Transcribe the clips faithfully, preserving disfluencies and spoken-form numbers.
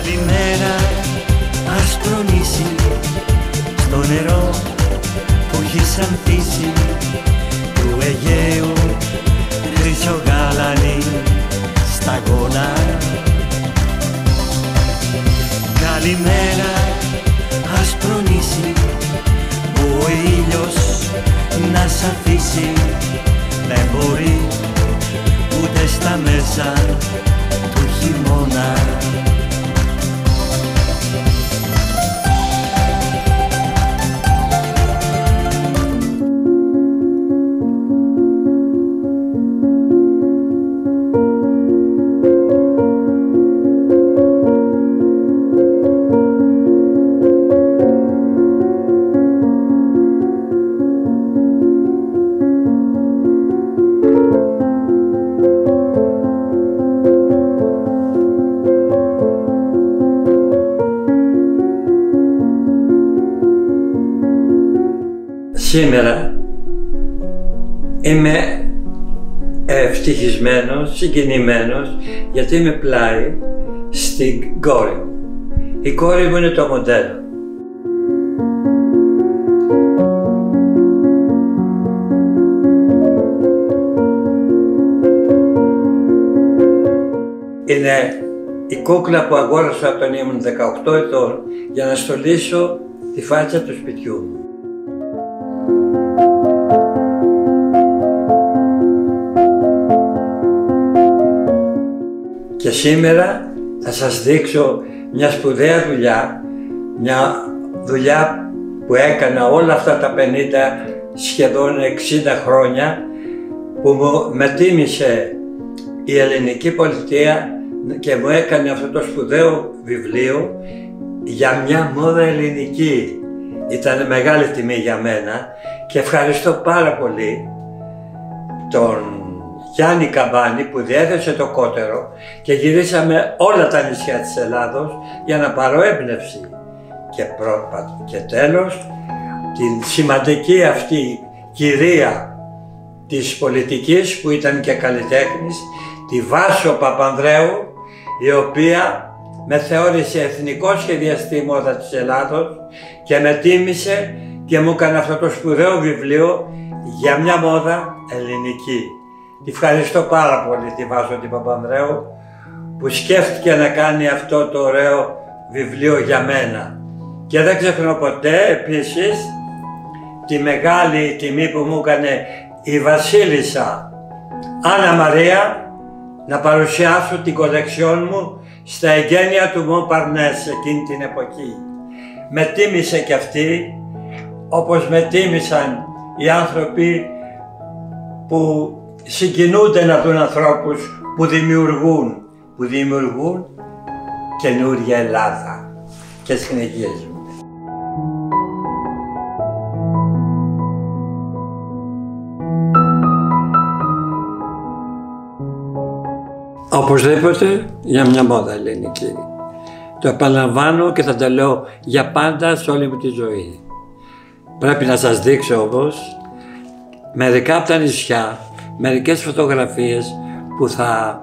Καλημέρα, άσπρο νησί, στο νερό που έχεις ανθίσει, του Αιγαίου χρυσογάλανη σταγόνα. Καλημέρα, άσπρο νησί, που ο ήλιος να σ' αφήσει, δεν μπορεί ούτε στα μέσα του χειμώνα. Σήμερα είμαι ευτυχισμένος, συγκινημένος, γιατί είμαι πλάι στην κόρη μου. Η κόρη μου είναι το μοντέλο. Είναι η κούκλα που αγόρασα όταν ήμουν δεκαοκτώ ετών για να στολίσω τη φάτσα του σπιτιού μου. Και σήμερα θα σας δείξω μια σπουδαία δουλειά, μια δουλειά που έκανα όλα αυτά τα πενήντα, σχεδόν εξήντα χρόνια, που μου με τίμησε η ελληνική πολιτεία και μου έκανε αυτό το σπουδαίο βιβλίο για μια μόδα ελληνική. Ήταν μεγάλη τιμή για μένα και ευχαριστώ πάρα πολύ τον Γιάννη Καμπάνη που διέθεσε το κότερο και γυρίσαμε όλα τα νησιά της Ελλάδος για να πάρω έμπνευση. Και, προ... και τέλος, την σημαντική αυτή κυρία της πολιτικής που ήταν και καλλιτέχνης, τη Βάσο Παπανδρέου, η οποία με θεώρησε εθνικό σχεδιαστή μόδα της Ελλάδος και με τίμησε και μου έκανε αυτό το σπουδαίο βιβλίο για μια μόδα ελληνική. Τη ευχαριστώ πάρα πολύ τη Βάσο την Παπανδρέου που σκέφτηκε να κάνει αυτό το ωραίο βιβλίο για μένα. Και δεν ξεχνώ ποτέ επίσης τη μεγάλη τιμή που μου έκανε η Βασίλισσα Άννα Μαρία να παρουσιάσω την κολεξιόν μου στα εγγένεια του Μοντπαρνές εκείνη την εποχή. Με τίμησε κι αυτή, όπως με τίμησαν οι άνθρωποι που συγκινούνται να δουν ανθρώπους που δημιουργούν, που δημιουργούν καινούρια Ελλάδα και συνεχίζουν. Οπωσδήποτε για μια μόδα ελληνική. Το επαναλαμβάνω και θα το λέω για πάντα σε όλη μου τη ζωή. Πρέπει να σας δείξω όμως μερικά από τα νησιά, μερικές φωτογραφίες που θα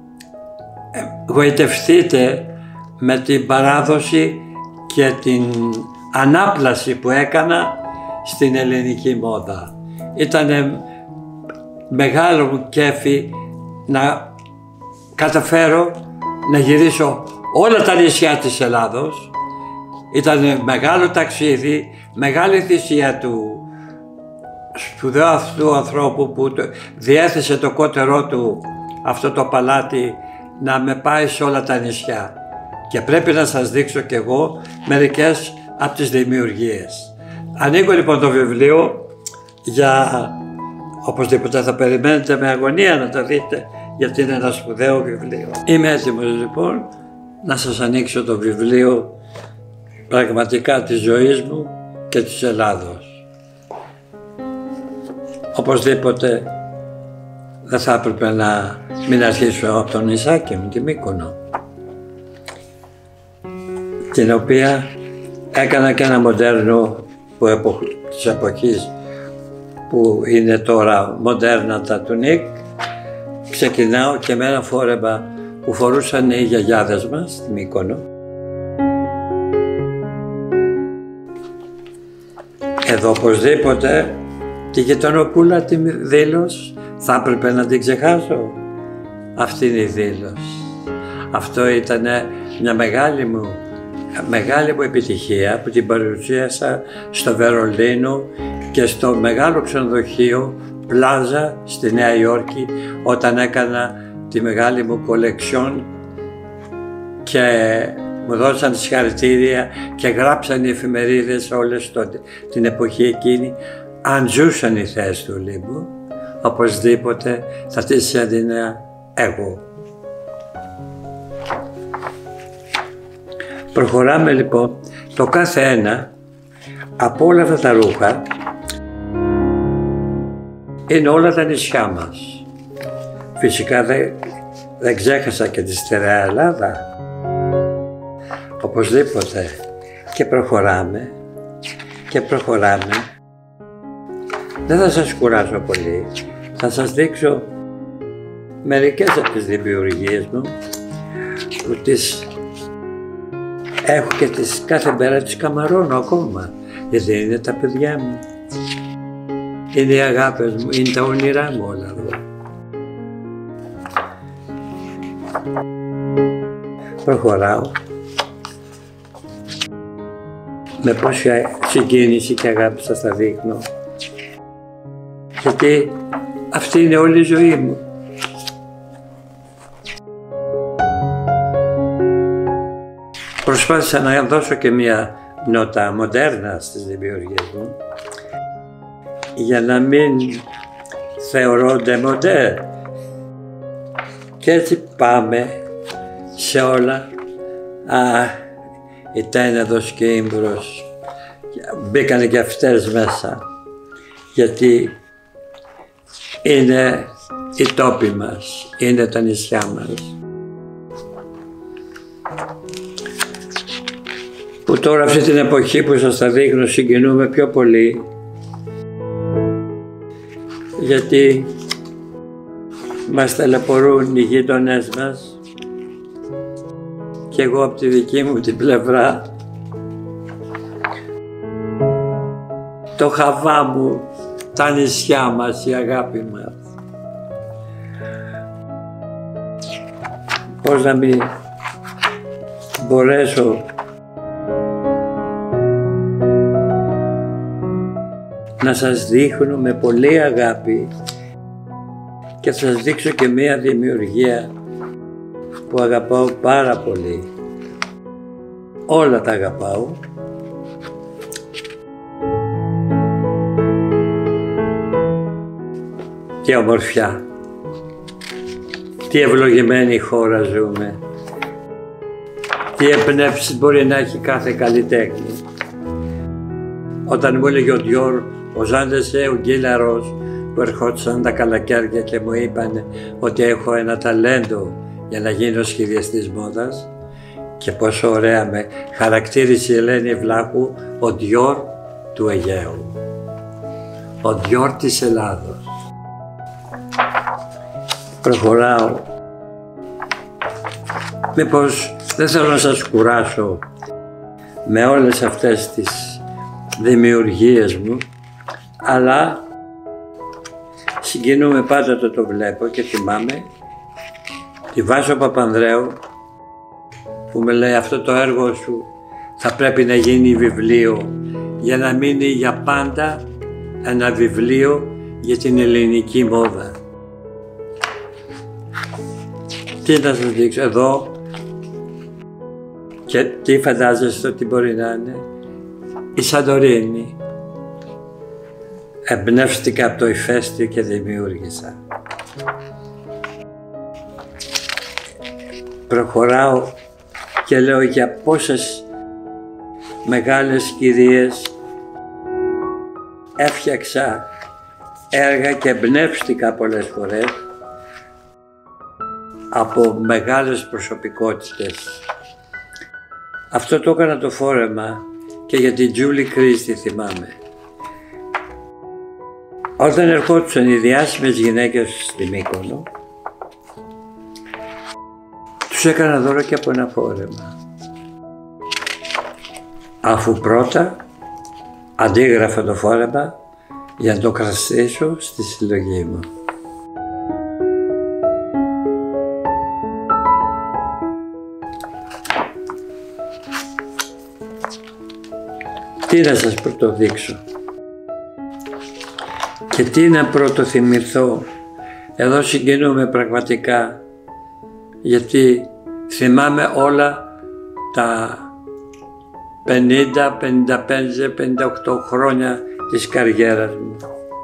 γοητευτείτε με την παράδοση και την ανάπλαση που έκανα στην ελληνική μόδα. Ήτανε μεγάλο μου κέφι να καταφέρω να γυρίσω όλα τα νησιά της Ελλάδος. Ήταν μεγάλο ταξίδι, μεγάλη θυσία του σπουδαίου αυτού ανθρώπου που διέθεσε το κότερό του αυτό το παλάτι να με πάει σε όλα τα νησιά. Και πρέπει να σας δείξω κι εγώ μερικές από τις δημιουργίες. Ανοίγω λοιπόν το βιβλίο για οπωσδήποτε θα περιμένετε με αγωνία να το δείτε, γιατί είναι ένα σπουδαίο βιβλίο. Είμαι έτοιμος λοιπόν να σας ανοίξω το βιβλίο πραγματικά της ζωής μου και της Ελλάδος. Οπωσδήποτε δεν θα έπρεπε να μην αρχίσω από τον νησάκι μου, τη Μύκονο, την οποία έκανα και ένα μοντέρνο που εποχ... της εποχής που είναι τώρα μοντέρνα τα τουνίκ. Ξεκινάω και με ένα φόρεμα που φορούσαν οι γιαγιάδες μας στη Μύκονο. Εδώ οπωσδήποτε τη γειτονοπούλα τη δήλωση θα έπρεπε να την ξεχάσω. Αυτή είναι η δήλωση. Αυτό ήταν μια μεγάλη μου, μεγάλη μου επιτυχία που την παρουσίασα στο Βερολίνο και στο μεγάλο ξενοδοχείο Πλάζα στη Νέα Υόρκη όταν έκανα τη μεγάλη μου κολεξιόν και μου δώσαν συγχαρητήρια και γράψαν οι εφημερίδες όλες τότε, την εποχή εκείνη. Αν ζούσαν οι θέσεις του Ολύμπου, οπωσδήποτε θα τις έδινα εγώ. Προχωράμε λοιπόν, το κάθε ένα από όλα αυτά τα ρούχα είναι όλα τα νησιά μας. Φυσικά δεν, δεν ξέχασα και τη στερεά Ελλάδα. Οπωσδήποτε και προχωράμε και προχωράμε. Δεν θα σας κουράσω πολύ. Θα σας δείξω μερικές από τις δημιουργίες μου που τις έχω και τις κάθε μέρα τις καμαρώνω ακόμα, γιατί είναι τα παιδιά μου. Είναι οι αγάπες μου, είναι τα όνειρά μου όλα εδώ. Προχωράω με πόση συγκίνηση και αγάπη σας τα δείχνω, γιατί αυτή είναι όλη η ζωή μου. Προσπάθησα να δώσω και μια νότα μοντέρνα στις δημιουργίες μου για να μην θεωρώ ντεμοντέ. Και έτσι πάμε σε όλα. Α, η Τένεδος και η Ύμπρος μπήκανε και αυτές μέσα, γιατί είναι οι τόποι μας, είναι τα νησιά μας. Που τώρα αυτή την εποχή που σας τα δείχνω συγκινούμε πιο πολύ, γιατί μας ταλαιπωρούν οι γείτονές μας και εγώ από τη δική μου την πλευρά το χαβά μου, τα νησιά μας, η αγάπη μας. Πώς να μην μπορέσω να σας δείχνω με πολύ αγάπη και θα σας δείξω και μία δημιουργία που αγαπάω πάρα πολύ. Όλα τα αγαπάω. Τι ομορφιά. Τι ευλογημένη χώρα ζούμε. Τι εμπνεύσεις μπορεί να έχει κάθε καλλιτέχνη. Όταν μου έλεγε ο Διόρ, ο Ζάντεσέ, ο Γκίλαρος, που ερχόντουσαν τα καλοκαίρια και μου είπαν ότι έχω ένα ταλέντο για να γίνω σχεδιαστής μόδας, και πόσο ωραία με χαρακτήρισε η Ελένη Βλάχου ο Διόρ του Αιγαίου, ο Διόρ της Ελλάδος. Προχωράω. Μήπως δεν θέλω να σας κουράσω με όλες αυτές τις δημιουργίες μου, αλλά συγκινούμε πάντα το το βλέπω και θυμάμαι τη Βάσο Παπανδρέου που με λέει αυτό το έργο σου θα πρέπει να γίνει βιβλίο για να μείνει για πάντα ένα βιβλίο για την ελληνική μόδα. Τι να σας δείξω εδώ και τι φαντάζεστε ότι μπορεί να είναι. Η Σαντορίνη. Εμπνεύστηκα από το ηφαίστειο και δημιούργησα. Προχωράω και λέω για πόσες μεγάλες κυρίες έφτιαξα έργα και εμπνεύστηκα πολλές φορές από μεγάλες προσωπικότητες. Αυτό το έκανα το φόρεμα και για την Τζούλι Κρίστη θυμάμαι. Όταν ερχόντουσαν οι διάσημες γυναίκες στη Μύκονο, τους έκανα δώρο και από ένα φόρεμα. Αφού πρώτα αντίγραφα το φόρεμα για να το κρατήσω στη συλλογή μου. Τι να σας πρωτοδείξω και τι να πρωτοθυμηθώ. Εδώ συγκινούμε πραγματικά, γιατί θυμάμαι όλα τα πενήντα, πενήντα πέντε, πενήντα οκτώ χρόνια της καριέρας μου.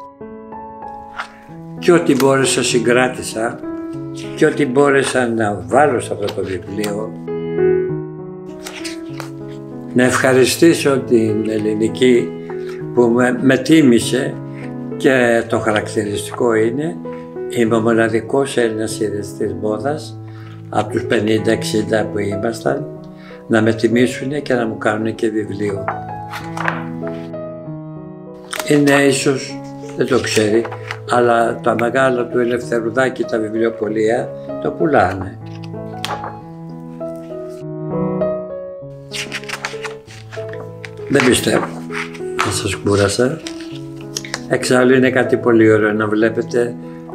Και ό,τι μπόρεσα συγκράτησα και ό,τι μπόρεσα να βάλω σε αυτό το βιβλίο. Να ευχαριστήσω την Ελληνική που με, με τίμησε, και το χαρακτηριστικό είναι είμαι ο μοναδικός Έλληνας ιδρυτής μόδας από τους πενήντα εξήντα που ήμασταν να με τιμήσουν και να μου κάνουν και βιβλίο. Είναι ίσως, δεν το ξέρει, αλλά τα μεγάλα του Ελευθερουδάκη, τα βιβλιοπωλεία, το πουλάνε. Δεν πιστεύω να σας κούρασα. Εξάλλου είναι κάτι πολύ ωραίο να βλέπετε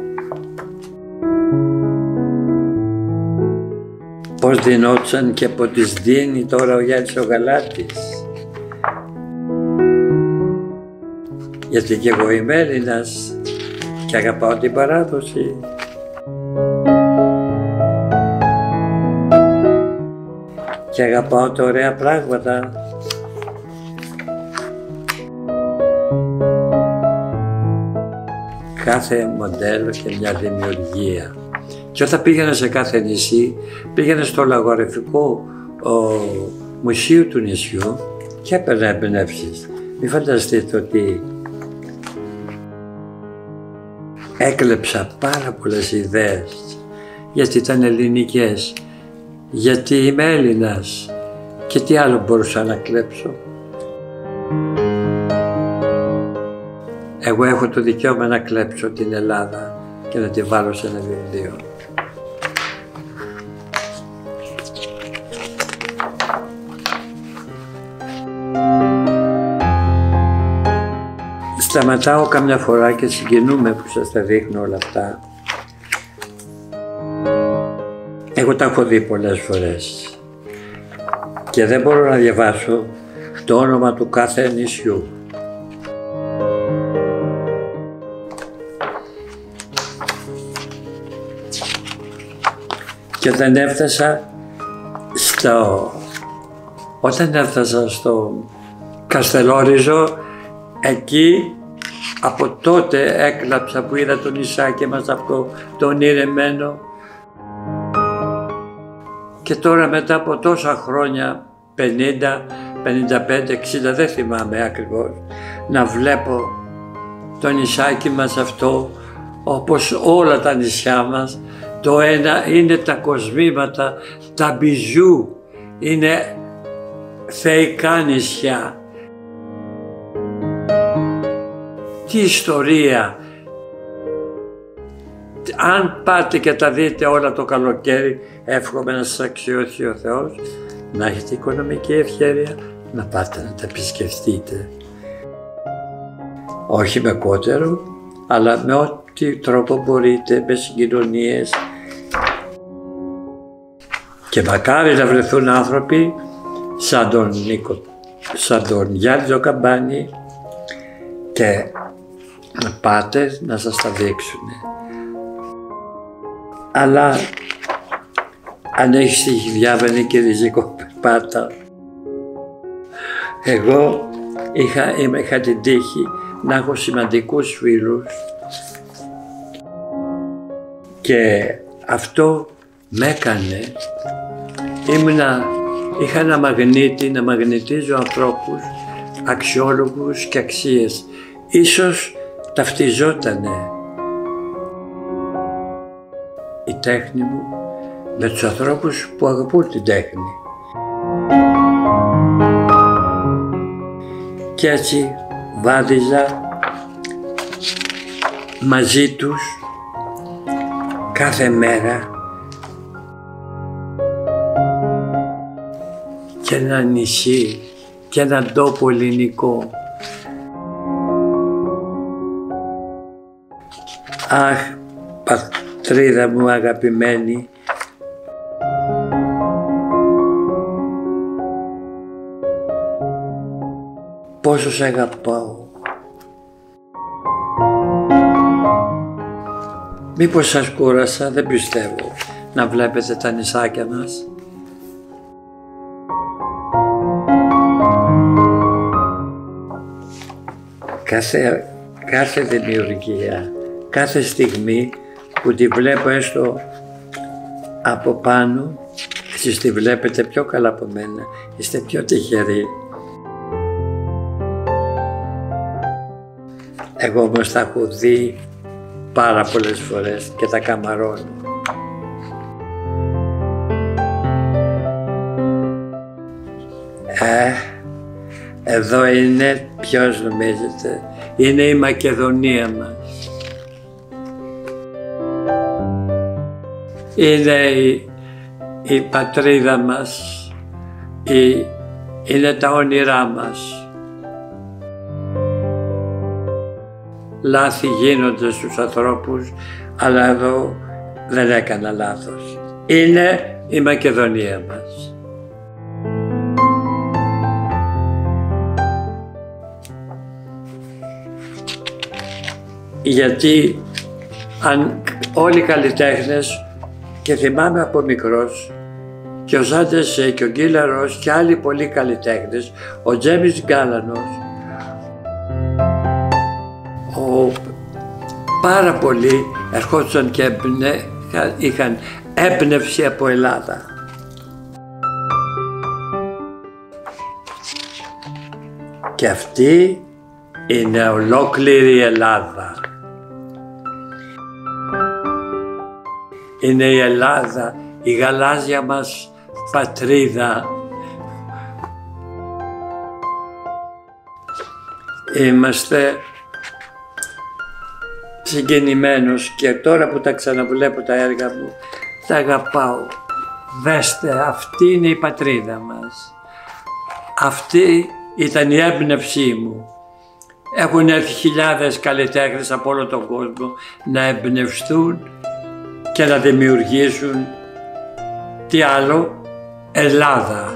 πώς δινόντουσαν και από τις δίνει τώρα ο Γιάννης ο Γαλάτης. Γιατί και εγώ είμαι Έλληνας και αγαπάω την παράδοση. Και αγαπάω τα ωραία πράγματα. Κάθε μοντέλο και μια δημιουργία. Και όταν πήγαινα σε κάθε νησί, πήγαινα στο λαγορευτικό μουσείο του νησιού και έπαιρνα εμπνεύσεις. Μην φανταστείτε ότι έκλεψα πάρα πολλές ιδέες, γιατί ήταν ελληνικές, γιατί είμαι Έλληνας και τι άλλο μπορούσα να κλέψω. Εγώ έχω το δικαίωμα να κλέψω την Ελλάδα και να τη βάλω σε ένα βιβλίο. Σταματάω καμιά φορά και συγκινούμε που σας τα δείχνω όλα αυτά. Εγώ τα έχω δει πολλές φορές και δεν μπορώ να διαβάσω το όνομα του κάθε νησιού. Και όταν έφτασα στο... Όταν έφτασα στο Καστελόριζο, εκεί από τότε έκλαψα που είδα το νησάκι μας αυτό, το ονειρεμένο. Και τώρα μετά από τόσα χρόνια, πενήντα, πενήντα πέντε, εξήντα, δεν θυμάμαι ακριβώς, να βλέπω το νησάκι μας αυτό, όπως όλα τα νησιά μας. Το ένα είναι τα κοσμήματα, τα μπιζού, είναι θεϊκά νησιά. Τι ιστορία! Αν πάτε και τα δείτε όλα το καλοκαίρι, εύχομαι να σας αξιώσει ο Θεός, να έχετε οικονομική ευκαιρία, να πάτε να τα επισκεφτείτε. Όχι με κότερο, αλλά με ό,τι τρόπο μπορείτε, με συγκοινωνίες. Και μακάρι να βρεθούν άνθρωποι σαν τον Νίκο, σαν τον Γιάννη τον Καμπάνη, και να πάτε να σας τα δείξουν. Αλλά αν έχεις τύχη διάβαινε και ριζικό περπάτα. Εγώ είχα, είχα την τύχη να έχω σημαντικούς φίλους και αυτό με έκανε, ήμουνα, είχα ένα μαγνήτη να μαγνητίζω ανθρώπους αξιόλογους και αξίες. Ίσως ταυτιζότανε η τέχνη μου με τους ανθρώπους που αγαπούν την τέχνη. Και έτσι βάδιζα μαζί τους κάθε μέρα και ένα νησί και έναν τόπο ελληνικό Αχ, πατρίδα μου αγαπημένη, πόσο σε αγαπάω. Μήπως σας κούρασα, δεν πιστεύω, να βλέπετε τα νησάκια μας. Κάθε, κάθε δημιουργία, κάθε στιγμή που τη βλέπω έστω από πάνω, εσείς τη βλέπετε πιο καλά από μένα, είστε πιο τυχεροί. Εγώ όμως τα έχω δει πάρα πολλές φορές και τα καμαρώνω. Ε, εδώ είναι, ποιος νομίζετε, είναι η Μακεδονία μας. Είναι η, η πατρίδα μας, η, είναι τα όνειρά μας. Λάθη γίνονται στους ανθρώπους, αλλά εδώ δεν έκανα λάθος. Είναι η Μακεδονία μας. Γιατί αν όλοι οι καλλιτέχνες, και θυμάμαι από μικρός, και ο Ζάντες και ο Γκίλαρος και άλλοι πολλοί καλλιτέχνες, ο Τζέμις Γκάλανος, ο, πάρα πολλοί ερχόντουσαν και έμπνε, είχαν έμπνευση από Ελλάδα. Και αυτή είναι ολόκληρη η Ελλάδα. Είναι η Ελλάδα, η γαλάζια μας πατρίδα. Είμαστε συγκινημένος και τώρα που τα ξαναβλέπω τα έργα μου, τα αγαπάω. Δέστε, αυτή είναι η πατρίδα μας. Αυτή ήταν η έμπνευσή μου. Έχουν έρθει χιλιάδες καλλιτέχνες από όλο τον κόσμο να εμπνευστούν και να δημιουργήσουν, τι άλλο, Ελλάδα.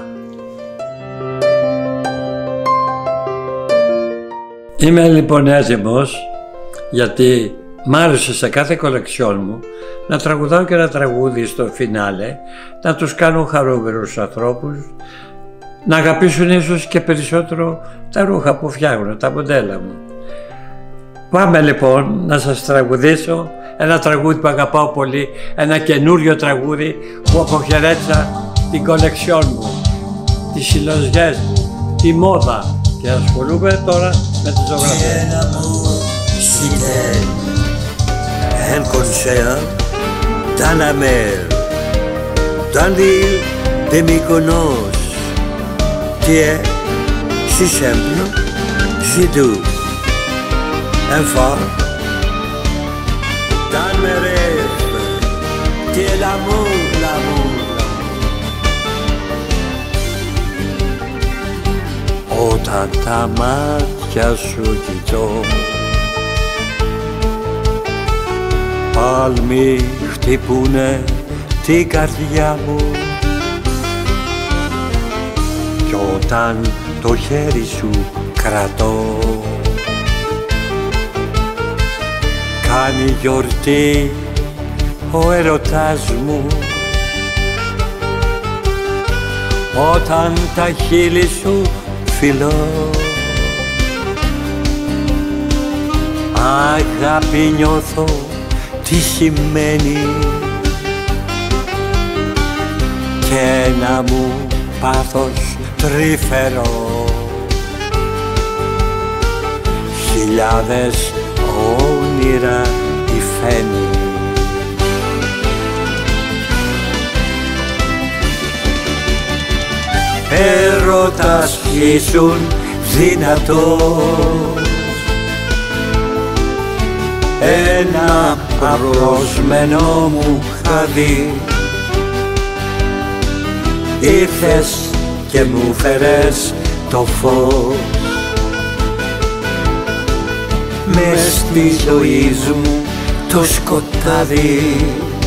Είμαι λοιπόν έτοιμος, γιατί μ' άρεσε σε κάθε κολεξιόν μου να τραγουδάω και ένα τραγούδι στο φινάλε, να τους κάνω χαρούμενους ανθρώπους, να αγαπήσουν ίσως και περισσότερο τα ρούχα που φτιάχνω, τα μοντέλα μου. Πάμε λοιπόν να σας τραγουδήσω ένα τραγούδι που αγαπάω πολύ, ένα καινούριο τραγούδι που αποχαιρέτησα την κολεξιόν μου, τις συλλογές μου, τη μόδα, και ασχολούμαι τώρα με τη ζωγραφία. Un concert dans la mer, dans l'île de Mykonos, qui est si simple, si doux. Un phare dans mes rêves, qui est l'amour, l'amour. Όταν τα μάτια σου κοιτώ, παλμοί χτυπούνε την καρδιά μου, κι όταν το χέρι σου κρατώ, κάνει γιορτή ο ερωτάς μου. Όταν τα χείλη σου φιλώ, αγάπη νιώθω τι σημαίνει, και ένα μου πάθος τρυφερό, χιλιάδες όνειρα υφαίνει. Έρωτας ήσουν δυνατός, ένα απρόσμενο μου χαδί, ήρθες και μου φέρες το φως, μες στη ζωή μου το σκοτάδι.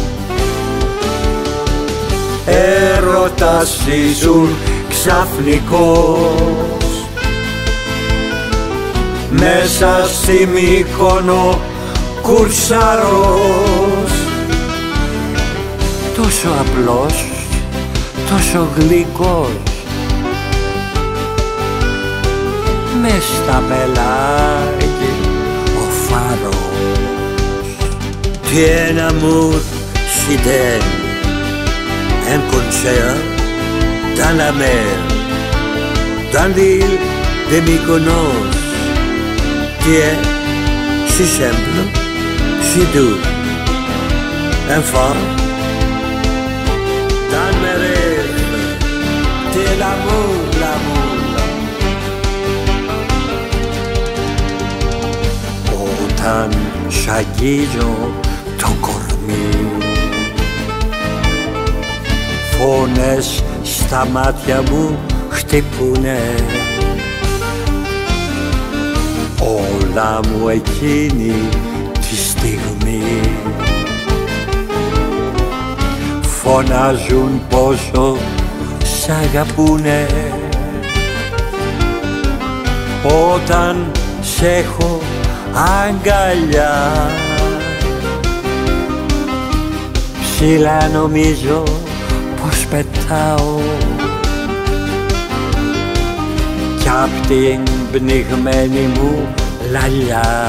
Έρωτας ήσουν ξαφνικός μέσα στη Μύκονο κουρσαρός. Τόσο απλός, τόσο γλυκός, μες στα πελάγι ο φάρος. Tiens amour fidèle, un concert dans la mer, dans l'île de Mykonos. Tu es si simple, si doux, enfant. Dans mes rêves, tu es l'amour, l'amour. Όταν σ' αγγίζω το κορμί, φωνές στα μάτια μου χτυπούνε. Όλα μου εκείνη τη στιγμή φωνάζουν πόσο σ' αγαπούνε. Όταν σ' έχω αγκαλιά, ψηλά νομίζω πως πετάω κι απ' την πνιγμένη μου λαλιά.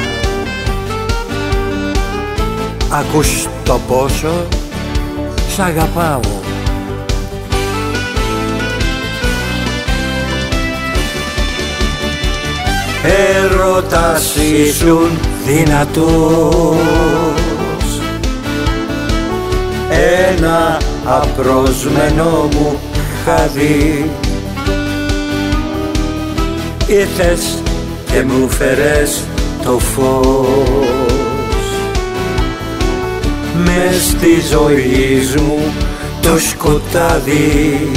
Ακούς το πόσο σ' αγαπάω. Έρωτας ήσουν δυνατός, ένα απρόσμενο μου χαδί. Ήρθες και μου φέρες το φως, μες στη ζωή μου το σκοτάδι.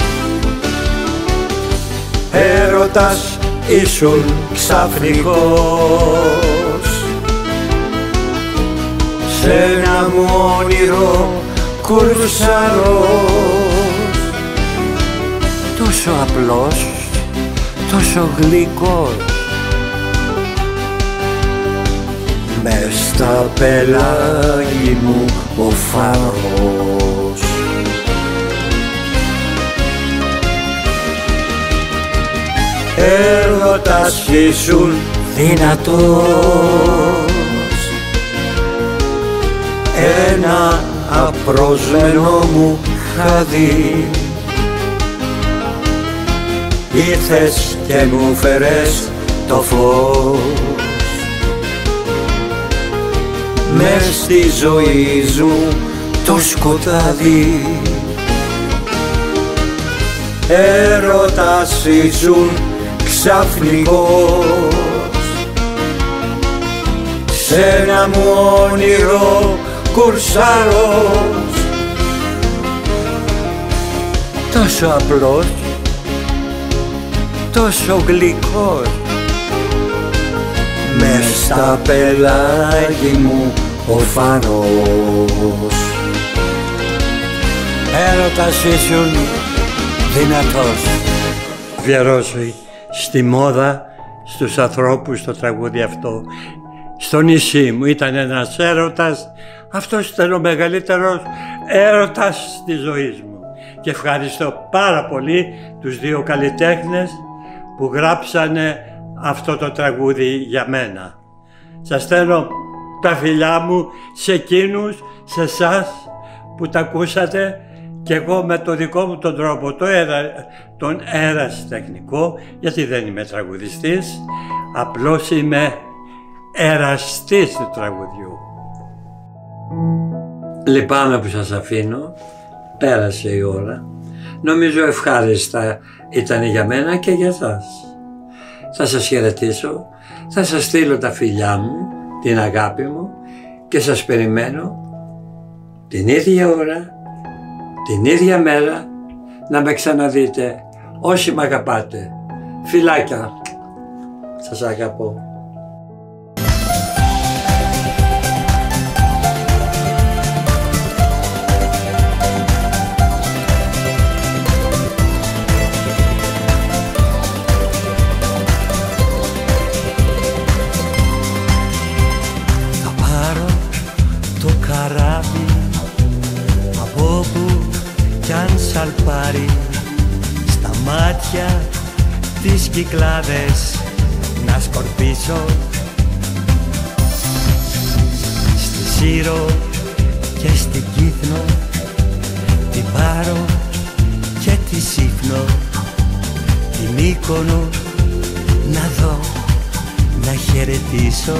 Έρωτας ήσουν ξαφνικός, σ' ένα μου όνειρο κουρσαρός. Τόσο απλός, τόσο γλυκός, μες στα πελάγι μου ο φάρος. Έρωτας ήσουν δυνατός, ένα απρόσμενο μου χαδί. Ήρθες και μου φέρες το φως, μες στη ζωή μου το σκοτάδι. Έρωτας ήσουν ξαφνικός, σ' ένα μου όνειρο κουρσαρός. τόσο απλός, τόσο γλυκός, μες στα πελάγι μου ο φανός. Έρωτας ήσουν δυνατός. Αφιερώσει στη μόδα, στους ανθρώπους το τραγούδι αυτό. Στο νησί μου ήταν ένας έρωτας, αυτός ήταν ο μεγαλύτερος έρωτας της ζωής μου. Και ευχαριστώ πάρα πολύ τους δύο καλλιτέχνες που γράψανε αυτό το τραγούδι για μένα. Σας στέλνω τα φιλιά μου σε εκείνους, σε εσάς που τα ακούσατε, και εγώ με το δικό μου τον τρόπο, το έρα, τον ερασιτεχνικό, γιατί δεν είμαι τραγουδιστής, απλώς είμαι εραστής του τραγουδιού. Λυπάμαι που σας αφήνω, πέρασε η ώρα. Νομίζω ευχάριστα ήταν για μένα και για σας. Θα σας χαιρετήσω, θα σας στείλω τα φιλιά μου, την αγάπη μου, και σας περιμένω την ίδια ώρα, την ίδια μέρα να με ξαναδείτε όσοι με αγαπάτε. Φιλάκια, σας αγαπώ. μάτια τις Κυκλάδες να σκορπίσω, στη Σύρο και στην Κύθνο, την Πάρο και τη Σύφνο, την Μύκονο να δω, να χαιρετήσω.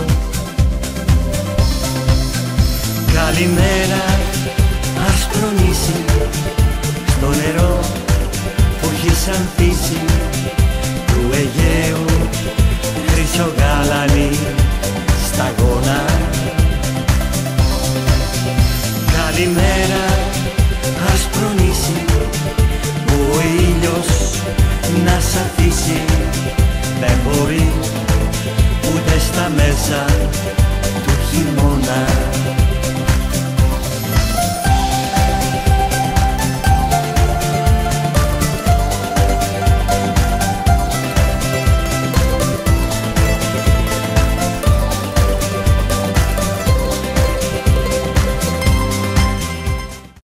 Καλημέρα άσπρο νήσι, στο νερό που έχει ανθίσει, του Αιγαίου χρυσογάλανη σταγόνα. Καλημέρα άσπρο νήσι, που ο ήλιος να σ' αφήσει, δεν μπορεί ούτε στα μέσα του χειμώνα.